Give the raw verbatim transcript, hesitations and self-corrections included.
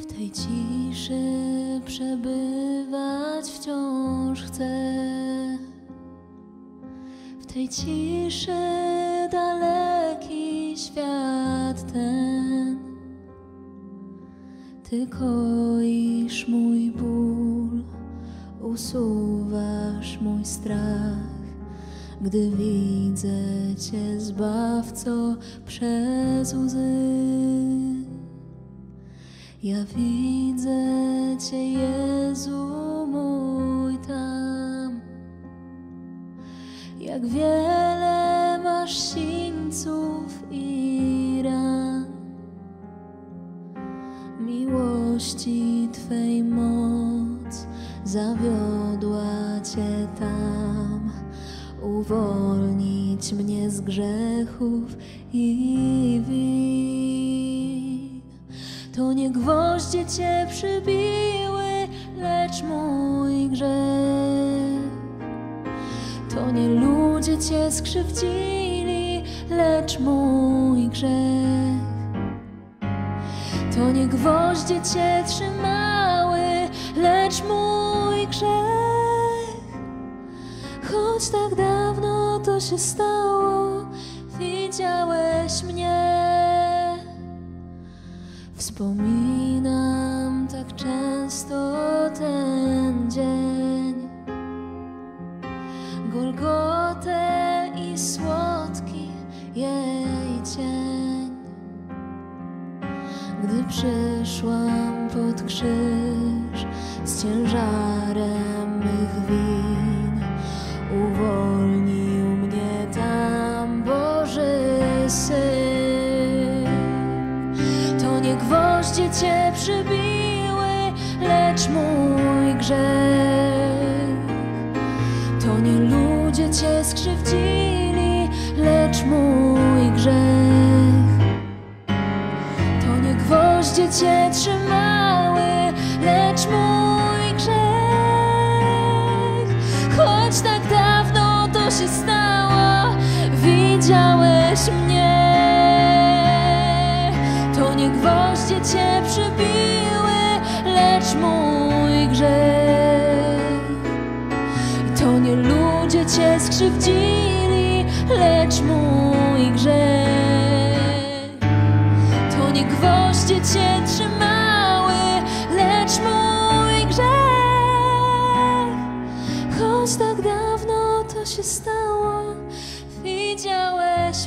W tej ciszy przebywać wciąż chcę. W tej ciszy daleki świat ten. Ty koisz mój ból, usuwasz mój strach, gdy widzę Cię, Zbawco, przez łzy. Ja widzę Cię, Jezu mój, tam, jak wiele masz sińców i ran. Miłości Twej moc zawiodła Cię tam, uwolnić mnie z grzechów i win. To nie gwoździe Cię przybiły, lecz mój grzech. To nie ludzie Cię skrzywdzili, lecz mój grzech. To nie gwoździe Cię trzymały, lecz mój grzech. Choć tak dawno to się stało, widziałeś mnie. Wspominam tak często ten dzień, Golgotę i słodki jej cień. Gdy przyszłam pod krzyż z ciężarem mych win, uwolnił mnie tam Boży Syn. To nie gwoździe Cię przybiły, lecz mój grzech. To nie ludzie Cię skrzywdzili, lecz mój grzech. To nie gwoździe Cię trzymały, lecz mój grzech. Choć tak dawno to się stało, widziałeś mnie. To nie gwoździe Cię przybiły, lecz mój grzech. To nie ludzie Cię skrzywdzili, lecz mój grzech. To nie gwoździe Cię trzymały, lecz mój grzech. Choć tak dawno to się stało, widziałeś